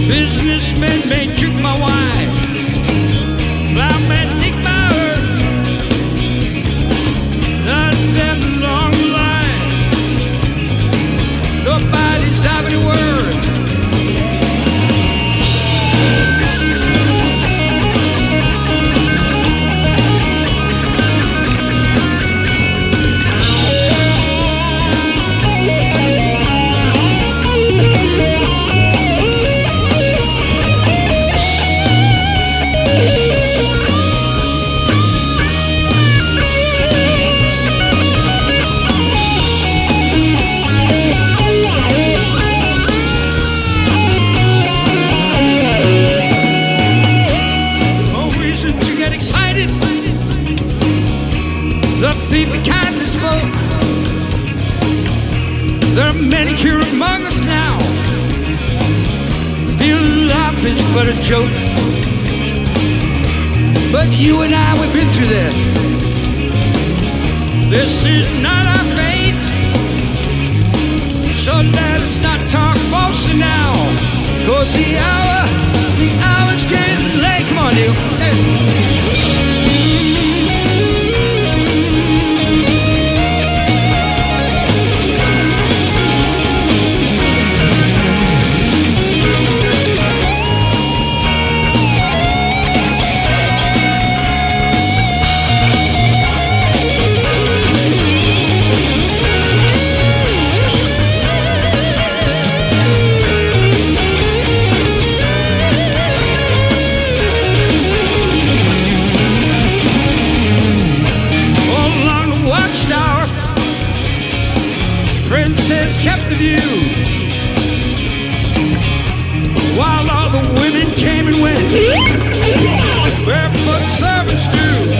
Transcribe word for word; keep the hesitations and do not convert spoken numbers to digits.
Businessmen may trick my wife, plowmen dig my earth. Not that long line, nobody's having a word. The thief and kindly spoke. There are many here among us now. Feeling life is but a joke. But you and I, we've been through that. This is not our fate, so let us not talk falsely now. Cause the hour, the hour's getting late. Come on, Neal. There's princess kept the view, while all the women came and went. Barefoot servants do.